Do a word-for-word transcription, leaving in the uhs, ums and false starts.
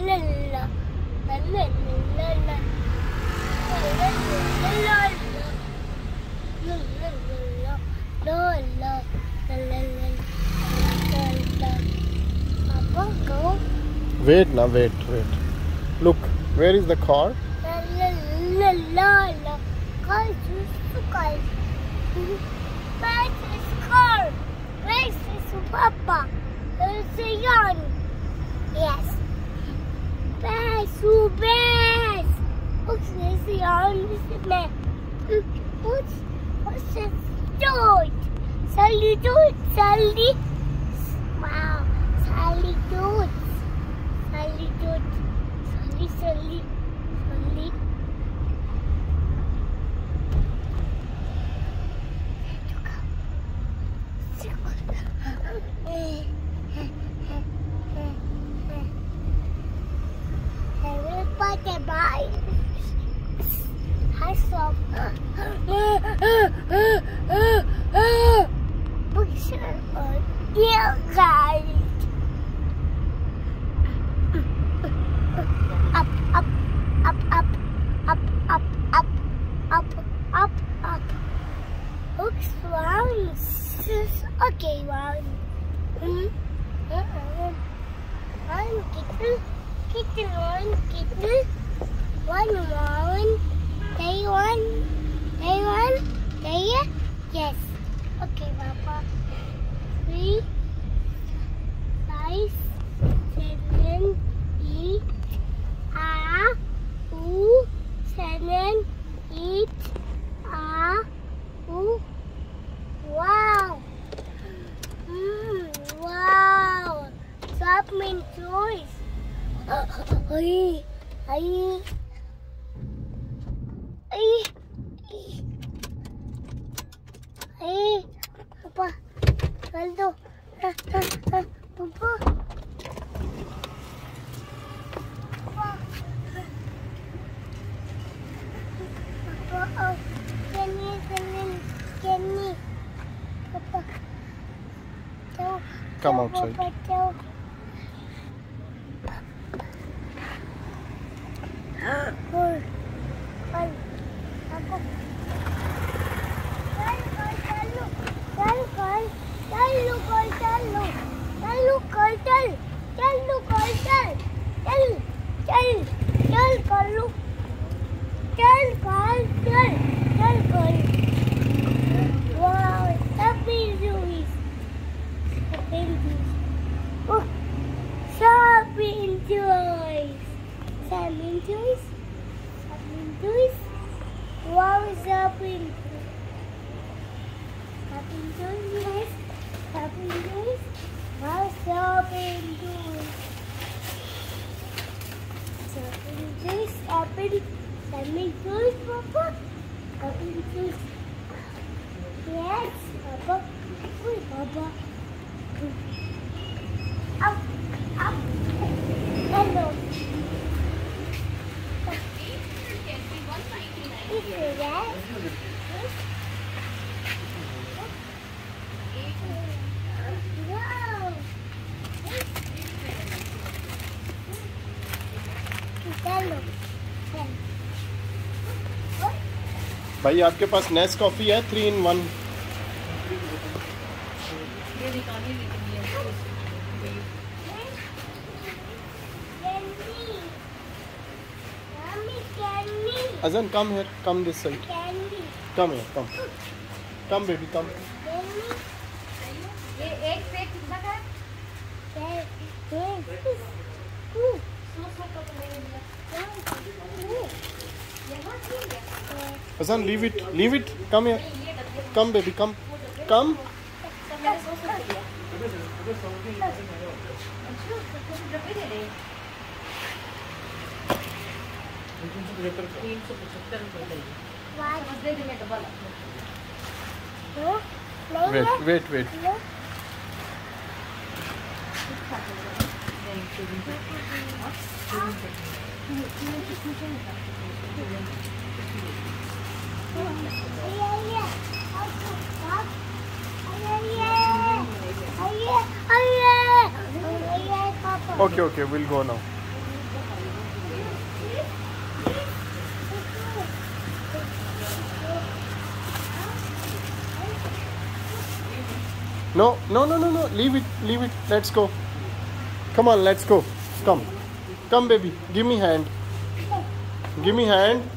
Wait, now wait, wait. Look, where is the car? Car is car. Where is car? Where is Papa? Where is Jan? Yes. Best, who best? What's this Jan? What's what's this dude? Sally dude, Sally. Wow, Sally dude. Sally dude. Sally, Sally, Sally. Bye. I saw. Yeah, guys. Up, up, up, up, up, up, up, up, up, up. Looks round. Okay, round. Mm-hmm. One kitten, kitten, one kitten. One one, day one, day one, day yes. Okay, Papa. Three, five, seven, eight, ah, two, seven, eight, ah, two. Wow. Mm, wow. Stop my toys. Ay, ay. Ay, ay, Papa, Aldo, ah, ah, ah, Papa, Papa, Papa, oh, Kenny, Kenny, Kenny, Papa, tell, Come outside. Papa, tell. Oh, oh. Aku Lalu, lalu, lalu, lalu, lalu, lalu, lalu, lalu, lalu, lalu, wow, happy Louis, happy Louis, oh, shopping toys, shopping toys, shopping toys. Wow, is happening? Happening to us? Happening to us? Wow, happening to us? Happening to us? Happening? Happening to us, Papa? Happening to us? Yes, Papa. Wait, Papa. Up, up. Hello. भाई आपके पास Nescafe है three in one Azaan, come here, come this side. Candy. Come here, come. Come baby, come. ये एक pack कितना का है? Azaan, leave it, leave it. Come here. Come baby, come. Come. Wait, wait, wait. Okay, okay, we'll go now. No, no, no, no, no. Leave it, leave it. Let's go. Come on, let's go. Come. Come, baby. Give me hand. Give me hand.